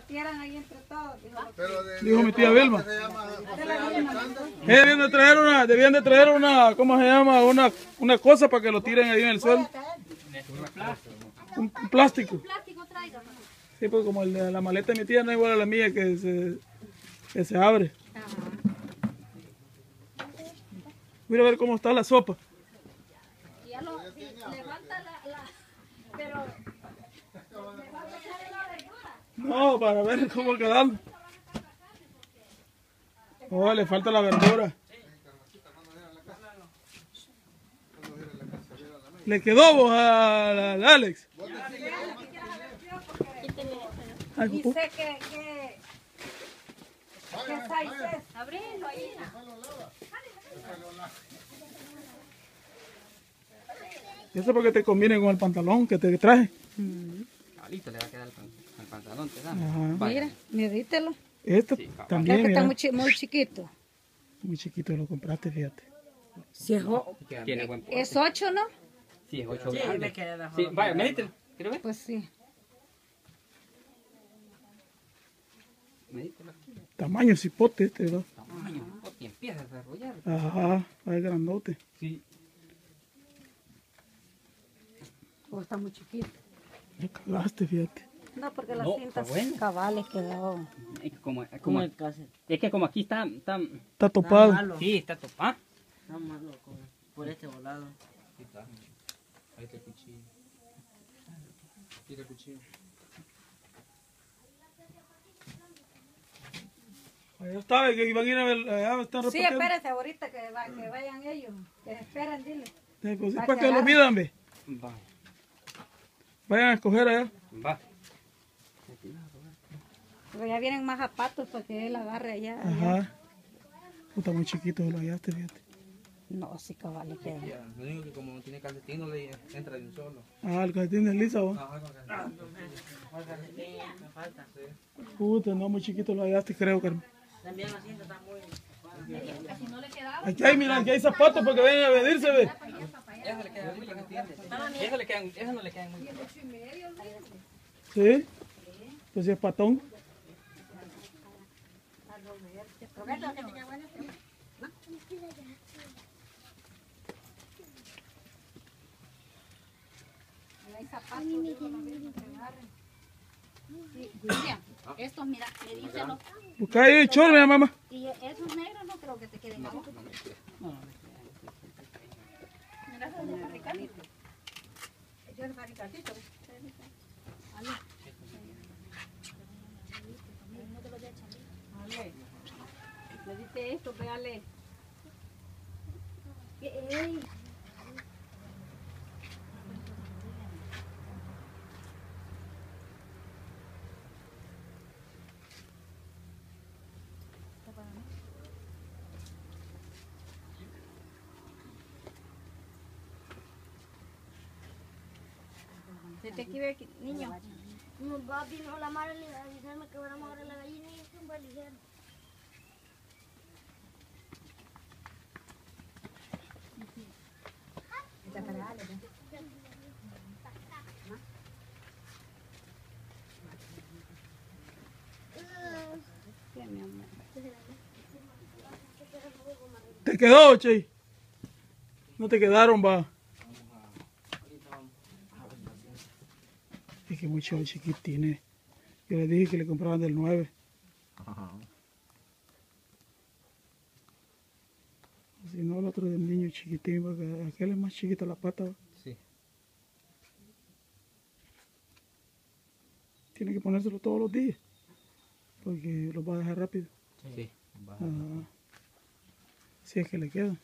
repartieran ahí entre todos. Dijo mi tía Vilma. Debían de traer una, ¿cómo se llama? Una cosa para que lo tiren ahí en el suelo. Un plástico. Un plástico traiga. Sí, pues como el de la maleta de mi tía no es igual a la mía que se abre. Mira a ver cómo está la sopa. Ya lo levanta pero le va a echar la verdura. No, para ver cómo quedan. Oh, le falta la verdura. ¿Le quedó vos al Alex? Dice que size es. Abrilo ahí. ¿Y eso porque te conviene con el pantalón que te traje? Ahorita le va a quedar el pantalón, ¿te da? Mira, medítelo. Esto Sí, también, Es que está mira. muy chiquito. Muy chiquito lo compraste, fíjate. Si es, Tiene buen porte. es 8, ¿no? Sí, es 8 Sí, grandes. me queda Sí, vaya, medítelo. ¿Quieres ver? Pues sí. Medítelo. Tamaño cipote este, ¿verdad? Tamaño. Y empieza a desarrollar. Ajá, es grandote. Sí. O está muy chiquito. Me cagaste, fíjate. No, porque las No, cintas está bueno. cabales quedó. Es que como, ¿Cómo es casi? es que como aquí está Está topado. malo. sí, está topado. Está malo por este volado. Ahí está el cuchillo. Aquí está el cuchillo. Ya sabe que iban a ir a ver, allá están Sí, repartiendo. espérese ahorita que vayan ellos. Que esperen, dile. Sí, pues sí, Para para que que lo agarre. midan, ve. Va, Vayan a escoger allá. va. Pero ya vienen más zapatos para que él agarre allá. Ajá. Está muy chiquito, lo hallaste, fíjate. No, sí, cabales queda. Ya, lo único que como no tiene calcetín no le entra de un solo. Ah, el calcetín de Lisa, ¿va? Ajá, con calcetín. Me falta. Puta, no, muy chiquito lo hallaste, creo, Carmen. También la cinta está muy... Si no le quedaba. Aquí hay, mira, aquí hay zapatos para que vayan a medirse, ve. Eso le queda muy bien, ¿entiendes? Eso no le queda muy bien. Sí. Pues si es patón. Hay zapatos de uno, que agarren. Sí, William, estos, mira, medíselo. Busca ahí el chorro, mira, mamá. Y esos negros no creo que te queden abajo. Mira, esos de fabricante. Yo el fabricantito. Ale, le diste esto, véale. Ey, Detective, niño. Mi papá vino la madre a avisarme que fuéramos a agarrar la gallina y es un buen ligero. ¿Te quedó, Che? No te quedaron, va. Es que mucho chiquitines. Yo le dije que le compraban del 9. Si no, el otro del niño chiquitín, porque aquel es más chiquito la pata. ¿Va? Sí. Tiene que ponérselo todos los días, porque lo va a dejar rápido. Sí. Ajá. Si es que le queda.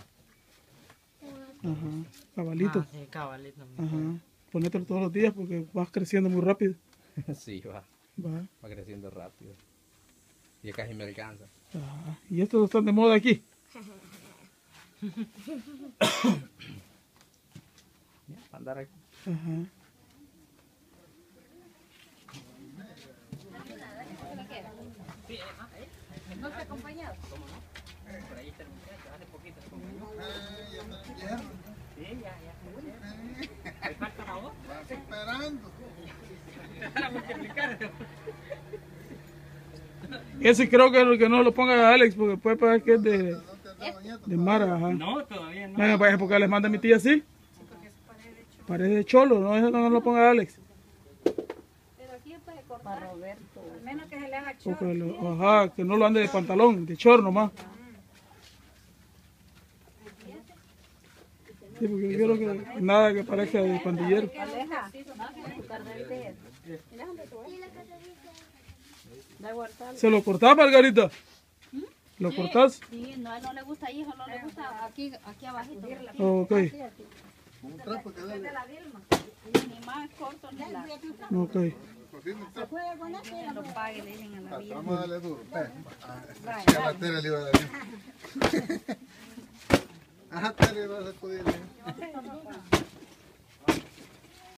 Ajá. Cabalito. Ah, sí, cabalito. Ajá. Ponételo todos los días porque vas creciendo muy rápido. Sí, va Va. creciendo rápido. Ya casi me alcanza. Ajá. Y estos están de moda aquí. Ya, para andar aquí. Ajá. no está acompañado. Por ahí está el muchacho, hace poquito se acompañó. Sí, ya. ¿Le falta la voz? Vas esperando. Para multiplicar. Ese creo que no lo ponga a Alex porque puede parecer que es de Mara. Ajá. No, todavía no. Venga, pues porque les manda mi tía así. Parece de cholo, no, eso no lo ponga a Alex. Pero aquí puede cortar. Para Roberto. Al menos que se le haga chorro. Porque ajá, que no lo ande de pantalón, de short nomás. Sí, porque yo quiero que nada que parezca de pandillero. Aleja. Carnalite. Da guardar. ¿Se lo cortás, Margarita? ¿Lo cortás? Sí, no, a él no le gusta ahí, no le gusta aquí abajito. Ok, Ni más corto ni largo. ok. Que lo pague, le dicen a la vida. Vamos a darle duro. Sí, a la Tere le iba a dar. Ajá, Tere, vas a sacudirle.